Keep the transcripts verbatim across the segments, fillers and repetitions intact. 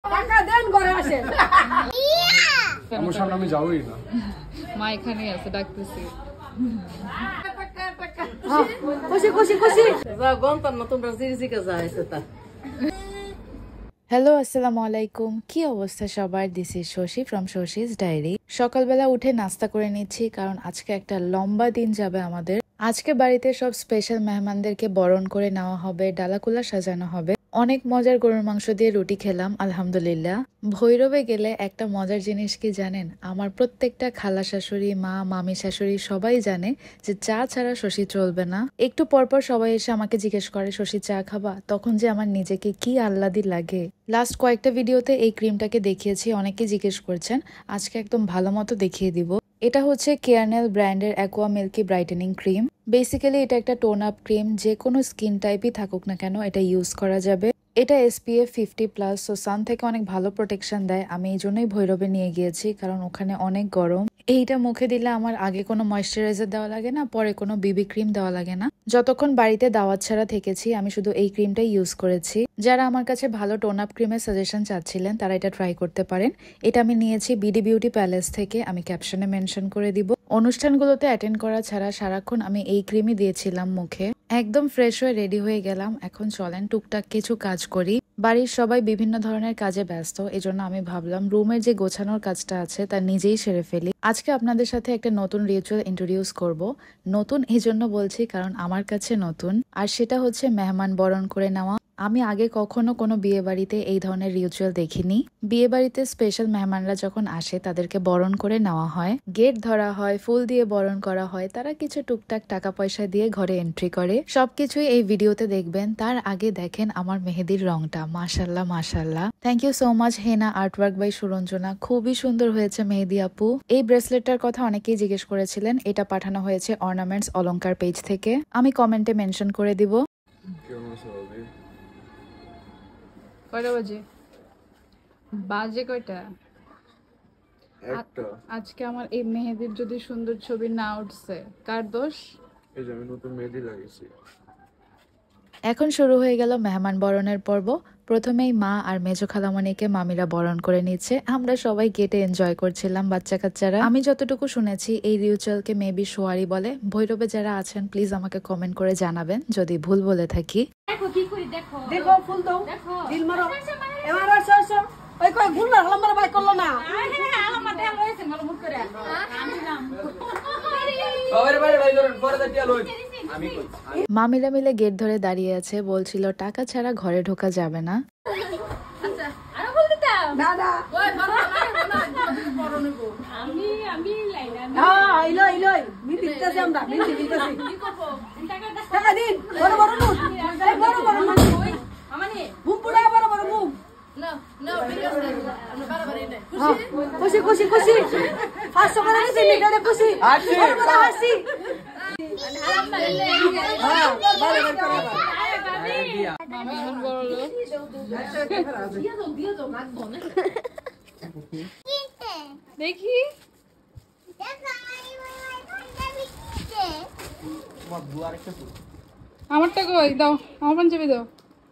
টাকা দেন ঘরে আসেন। আমার সামনে আমি যাবোই না। মা এখানেই আছে, ডাকতেছি। খুশি খুশি খুশি যা গন্তার না তোমরা জিরিজিকে যাইছে তা। হ্যালো, আসসালামু আলাইকুম। কি অবস্থা সবার? This is Shashi from Shashi's diary. সকালবেলা উঠে নাস্তা করে নিচ্ছি, কারণ আজকে একটা লম্বা দিন যাবে আমাদের। আজকে বাড়িতে সব স্পেশাল মেহমানদেরকে বরণ করে নেওয়া হবে, ডালাকুলা সাজানো হবে। অনেক মজার গরুর মাংস দিয়ে রুটি খেলাম আলহামদুলিল্লাহ। ভৈরবে গেলে একটা মজার জিনিস কি জানেন? আমার প্রত্যেকটা খালা শাশুড়ি, মা, মামি শাশুড়ি সবাই জানে যে চা ছাড়া শশী চলবে না। একটু পরপর সবাই এসে আমাকে জিজ্ঞেস করে, শশী চা খাবা? তখন যে আমার নিজেকে কি আহ্লাদি লাগে। লাস্ট কয়েকটা ভিডিওতে এই ক্রিমটাকে দেখিয়েছি, অনেকে জিজ্ঞেস করছেন। আজকে একদম ভালো মতো দেখিয়ে দিব। এটা হচ্ছে কেয়ারনেল ব্র্যান্ডের aqua milky brightening cream. Basically এটা একটা টোন আপ ক্রিম, যে কোনো স্কিন টাইপই থাকুক না কেন এটা ইউজ করা যাবে। এটা SPF fifty plus, so sun থেকে অনেক ভালো প্রোটেকশন দেয়। আমি এই জন্যই ভৈরবে নিয়ে গিয়েছি, কারণ ওখানে অনেক গরম। এইটা মুখে দিলে আমার আগে কোনো ময়েশ্চারাইজার দেওয়া লাগে না, পরে কোনো বিবি ক্রিম দেওয়া লাগে না। যতক্ষণ বাড়িতে দাওয়াত ছাড়া থেকেছি আমি শুধু এই ক্রিমটাই ইউজ করেছি। যারা আমার কাছে ভালো টোন আপ ক্রিমের সাজেশন চাচ্ছিলেন তারা এটা ট্রাই করতে পারেন। এটা আমি নিয়েছি বিডি বিউটি প্যালেস থেকে, আমি ক্যাপশনে মেনশন করে দিব। অনুষ্ঠানগুলোতে অ্যাটেন্ড করা ছাড়া সারাক্ষণ আমি এই ক্রিমই দিয়েছিলাম মুখে। একদম ফ্রেশ হয়ে রেডি হয়ে গেলাম। এখন চলেন টুকটাক কিছু কাজ করি। বাড়ির সবাই বিভিন্ন ধরনের কাজে ব্যস্ত, এজন্য আমি ভাবলাম রুমের যে গোছানোর কাজটা আছে তা নিজেই সেরে ফেলি। আজকে আপনাদের সাথে একটা নতুন রিচুয়াল ইন্ট্রোডিউস করব। নতুন এই জন্য বলছি কারণ আমার কাছে নতুন, আর সেটা হচ্ছে মেহমান বরণ করে নেওয়া। আমি আগে কখনো কোনো বিয়ে বাড়িতে এই ধরনের রিচুয়াল দেখিনি। বিয়ে বাড়িতে স্পেশাল মেহমানরা যখন আসে তাদেরকে বরণ করে নেওয়া হয়, গেট ধরা হয়, ফুল দিয়ে বরণ করা হয়, তারা কিছু টুকটাক টাকা পয়সা দিয়ে ঘরে এন্ট্রি করে। সবকিছুই এই ভিডিওতে দেখবেন। তার আগে দেখেন আমার মেহেদির রংটা, মাশাল্লাহ মাশাল্লাহ। Thank you so much henna artwork by Suranjana, খুবই সুন্দর হয়েছে মেহেদি আপু। এই ব্রেসলেটটার কথা অনেকেই জিজ্ঞেস করেছিলেন, এটা পাঠানো হয়েছে অর্নামেন্টস অলংকার পেজ থেকে, আমি কমেন্টে মেনশন করে দিব। কয়টা বাজে? বাজে কয়টা? একটা আজকে আমার এই মেহেদির যদি সুন্দর ছবি না উঠছে, কার দোষ? এই যে আমি নতুন মেহেদি লাগিয়েছি। এখন শুরু হয়ে গেল মেহমান বরণের পর্ব। প্রথমেই মা আর মেজো খালামণিকে মামিরা বরণ করে নিচ্ছে। আমরা সবাই গেটে এনজয় করছিলাম, বাচ্চা কাচ্চারা। আমি যতটুকু শুনেছি এই রিচুয়ালকে মেবি সোয়ারি বলে। ভৈরবে যারা আছেন প্লিজ আমাকে কমেন্ট করে জানাবেন যদি ভুল বলে থাকি। দেখো কি করি, দেখো দেখো ফুল দাও, দিল মারো। এবার আসো আসো, ওই কই ফুল না লম্বা বাই করলো না। আলামা দেল হইছে ভালো মুখ করে আমি নাম ওরে বাড়ি ভাই ধরেন পরে দাঁড়িয়ে লই। আমি কই মামিরা মিলে গেট ধরে দাঁড়িয়ে আছে, বলছিল টাকা ছাড়া ঘরে ঢোকা যাবে না। আচ্ছা আর বল দিতাম না না ওই বড় বড় নেব আমি আমি লাইনা হ্যাঁ ইলো ইলো মি দিতেছি আমরা মি দিতেছি কি করব টাকা টাকা দিন বড় বড় নোট বড় বড় নোট কই আমানি বুম পুরা বড় বড় বুম না না বিকাশ আমরা বরাবর এনে খুশি খুশি খুশি পাঁচশো করে দিছি নিটারে খুশি হাসি বড় হাসি আলাম মারলে হ্যাঁ বড় বড় করে আরে বাবি মামি এখন বড় লোক। দিয়া দাও দিয়া দাও নাক বনে দেখি আমারটা কই দাও, আমার পাঞ্জাবি দাও।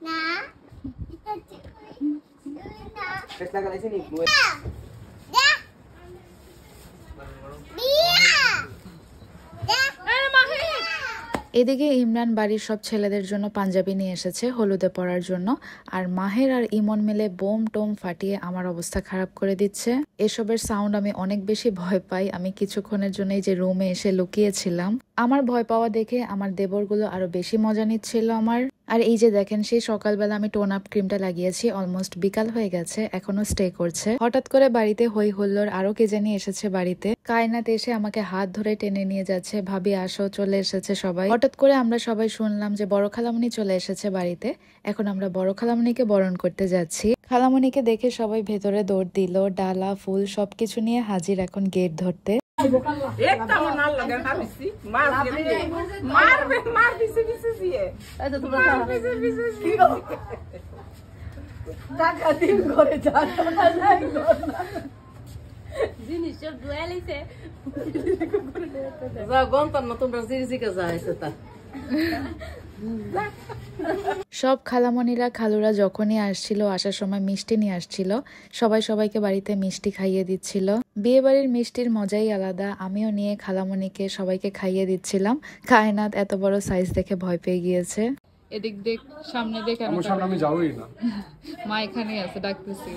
এদিকে ইমরান বাড়ির সব ছেলেদের জন্য পাঞ্জাবি নিয়ে এসেছে হলুদে পরার জন্য, আর মাহের আর ইমন মিলে বোম টোম ফাটিয়ে আমার অবস্থা খারাপ করে দিচ্ছে। এসবের সাউন্ড আমি অনেক বেশি ভয় পাই। আমি কিছুক্ষণের জন্য এই যে রুমে এসে লুকিয়েছিলাম। আমার ভয় পাওয়া দেখে আমার দেবরগুলো আরো বেশি মজা নিচ্ছিল আমার। আর এই যে দেখেন, সেই সকালবেলা আমি টোন আপ ক্রিমটা লাগিয়েছি, অলমোস্ট বিকাল হয়ে গেছে, এখনো স্টে করছে। হঠাৎ করে বাড়িতে হই হুল্লোড়, আরো কে জানি এসেছে বাড়িতে। কায়নাত এসে আমাকে হাত ধরে টেনে নিয়ে যাচ্ছে, ভাবি আসো, চলে এসেছে সবাই। হঠাৎ করে আমরা সবাই শুনলাম যে বড় খালামণি চলে এসেছে বাড়িতে। এখন আমরা বড় খালামণিকে বরণ করতে যাচ্ছি। খালামণিকে দেখে সবাই ভেতরে দৌড় দিল, ডালা ফুল সবকিছু নিয়ে হাজির এখন গেট ধরতে। একটা আমার নাল লাগে ভাবিছি মার দিবে মারবে মার দিছে দিছে দিয়ে এই তো তোমরা কি গো টাকা দিন করে যা টাকা নাই গো জিনিস সব দুয়ালিছে যা গন্তার না তোমরা জিরিজিকে যাইছে তা সব খালামণিরা খালুরা যখনই আসছিল আসার সময় মিষ্টি নিয়ে আসছিল, সবাই সবাইকে বাড়িতে মিষ্টি খাইয়ে দিচ্ছিল। বিয়ে বাড়ির মিষ্টির মজাই আলাদা। আমিও নিয়ে খালামণিকে সবাইকে খাইয়ে দিচ্ছিলাম। কায়নাত এত বড় সাইজ দেখে ভয় পেয়ে গিয়েছে। এদিক দেখ, সামনে দেখ। আমার সামনে আমি যাবোই না। মা এখানে আছে, ডাকতেছি।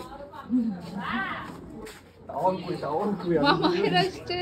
টাওয়াল কই, টাওয়াল কই? মা মাহির আসছে।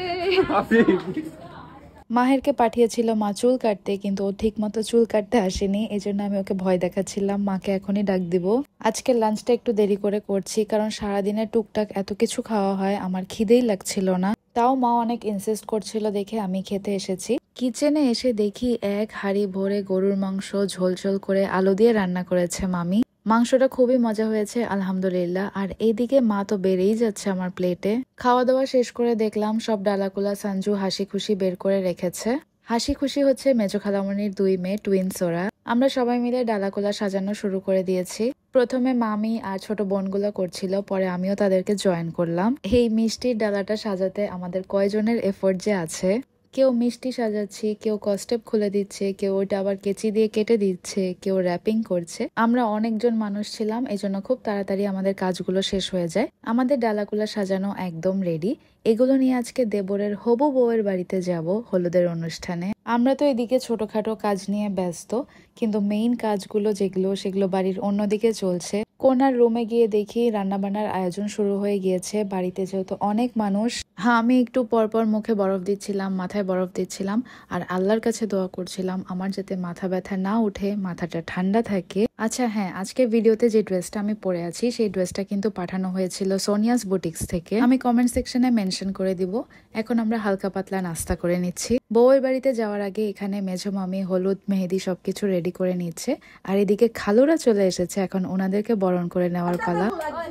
মাহেরকে পাঠিয়েছিল মা চুল কাটতে, কিন্তু ও ঠিক মতো চুল কাটতে আসেনি। এই জন্য আমি ওকে ভয় দেখাচ্ছিলাম, মাকে এখনই ডাক দিব। আজকে লাঞ্চটা একটু দেরি করে করছি, কারণ সারাদিনে টুকটাক এত কিছু খাওয়া হয়, আমার খিদেই লাগছিল না। তাও মা অনেক ইনসিস্ট করছিল দেখে আমি খেতে এসেছি। কিচেনে এসে দেখি এক হাঁড়ি ভরে গরুর মাংস ঝোল ঝোল করে আলু দিয়ে রান্না করেছে মামি। মাংসটা খুবই মজা হয়েছে আলহামদুলিল্লাহ। আর এইদিকে মা তো বেড়েই যাচ্ছে আমার প্লেটে। খাওয়া দাওয়া শেষ করে দেখলাম সব ডালাকুলা সঞ্জু হাসি খুশি বের করে রেখেছে। হাসি খুশি হচ্ছে মেজো খালামণির দুই মেয়ে, টুইন্স ওরা। আমরা সবাই মিলে ডালাকুলা সাজানো শুরু করে দিয়েছি। প্রথমে মামি আর ছোট বোনগুলো করছিল, পরে আমিও তাদেরকে জয়েন করলাম। এই মিষ্টির ডালাটা সাজাতে আমাদের কয়জনের এফোর্ট যে আছে। কেউ মিষ্টি সাজাচ্ছি, কেউ কস্টেপ খুলে দিচ্ছে, কেউ ওইটা আবার কেচি দিয়ে কেটে দিচ্ছে, কেউ র্যাপিং করছে। আমরা অনেকজন মানুষ ছিলাম, এই জন্য খুব তাড়াতাড়ি আমাদের কাজগুলো শেষ হয়ে যায়। আমাদের ডালাগুলো সাজানো একদম রেডি। এগুলো নিয়ে আজকে দেবরের হবু বউয়ের বাড়িতে যাব হলুদের অনুষ্ঠানে। আমরা তো এদিকে ছোটখাটো কাজ নিয়ে ব্যস্ত, কিন্তু মেইন কাজগুলো যেগুলো সেগুলো বাড়ির অন্যদিকে চলছে। কোনার রুমে গিয়ে দেখি রান্নাবান্নার আয়োজন শুরু হয়ে গিয়েছে। বাড়িতে যেহেতু অনেক মানুষ, হ্যাঁ আমি একটু পরপর মুখে বরফ দিচ্ছিলাম, মাথায় বরফ দিচ্ছিলাম, আর আল্লাহর কাছে দোয়া করছিলাম আমার যাতে মাথা ব্যথা না উঠে, মাথাটা ঠান্ডা থাকে। আচ্ছা হ্যাঁ, আজকে ভিডিওতে যে ড্রেসটা আমি পরে আছি সেই ড্রেসটা কিন্তু পাঠানো হয়েছিল সোনিয়াস বুটিক্স থেকে। আমি কমেন্ট সেকশনে মেনশন করে দিব। এখন আমরা হালকা পাতলা নাস্তা করে নিচ্ছি। বউয়ের বাড়িতে যাওয়ার আগে এখানে মেজো মামি হলুদ মেহেদি সবকিছু রেডি করে নিচ্ছে, আর এদিকে খালুরা চলে এসেছে। এখন ওনাদেরকে বরণ করে নেওয়ার পালা।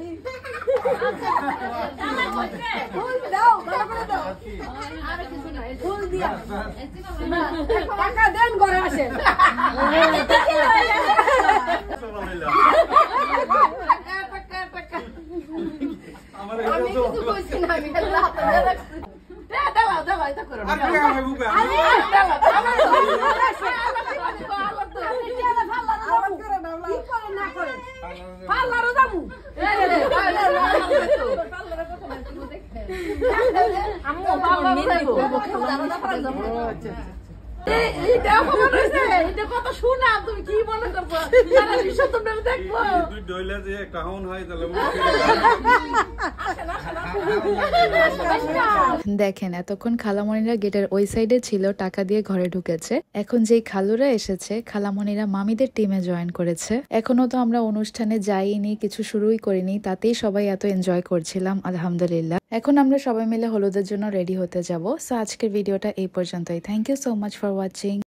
দেখেন এতক্ষণ খালামণিরা গেটের ওই সাইডে ছিল, টাকা দিয়ে ঘরে ঢুকেছে। এখন যেই খালুরা এসেছে, খালামণিরা মামিদের টিমে জয়েন করেছে। এখনো তো আমরা অনুষ্ঠানে যাইনি, কিছু শুরুই করিনি, তাতেই সবাই এত এনজয় করছিলাম আলহামদুলিল্লাহ। এখন আমরা সবাই মিলে হলুদের জন্য রেডি হতে যাব। সো আজকের ভিডিওটা এই পর্যন্তই। Thank you so much for watching.